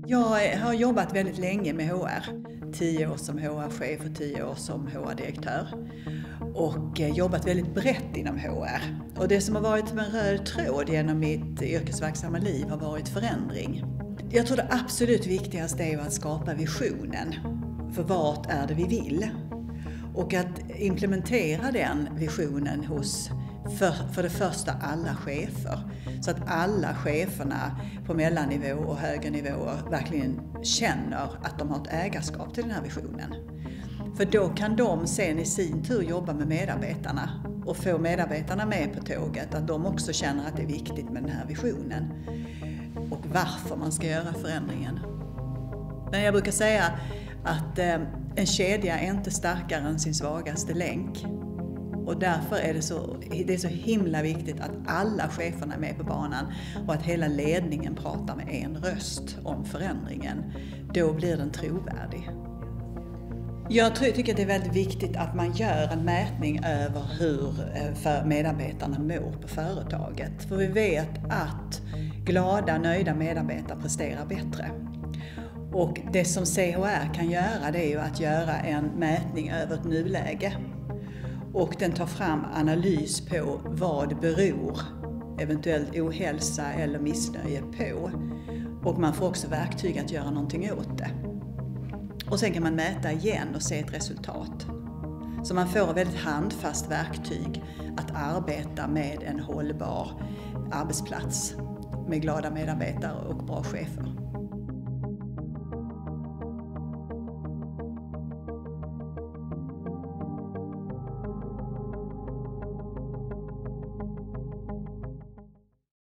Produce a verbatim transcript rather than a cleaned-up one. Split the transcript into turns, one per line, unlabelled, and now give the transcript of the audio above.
Jag har jobbat väldigt länge med H R. Tio år som H R-chef och tio år som H R-direktör. Och jobbat väldigt brett inom H R. Och det som har varit en röd tråd genom mitt yrkesverksamma liv har varit förändring. Jag tror det absolut viktigaste är att skapa visionen för vart är det vi vill. Och att implementera den visionen hos för, för det första alla chefer. Så att alla cheferna på mellannivå och högre nivåer verkligen känner att de har ett ägarskap till den här visionen. För då kan de sen i sin tur jobba med medarbetarna och få medarbetarna med på tåget. Att de också känner att det är viktigt med den här visionen. Och varför man ska göra förändringen. Men jag brukar säga att en kedja är inte starkare än sin svagaste länk. Och därför är det så, det är så himla viktigt att alla cheferna är med på banan och att hela ledningen pratar med en röst om förändringen. Då blir den trovärdig. Jag tycker att det är väldigt viktigt att man gör en mätning över hur för medarbetarna mår på företaget. För vi vet att glada, nöjda medarbetare presterar bättre. Och det som C H R kan göra, det är ju att göra en mätning över ett nuläge. Och den tar fram analys på vad beror eventuellt ohälsa eller missnöje på. Och man får också verktyg att göra någonting åt det. Och sen kan man mäta igen och se ett resultat. Så man får ett väldigt handfast verktyg att arbeta med en hållbar arbetsplats med glada medarbetare och bra chefer.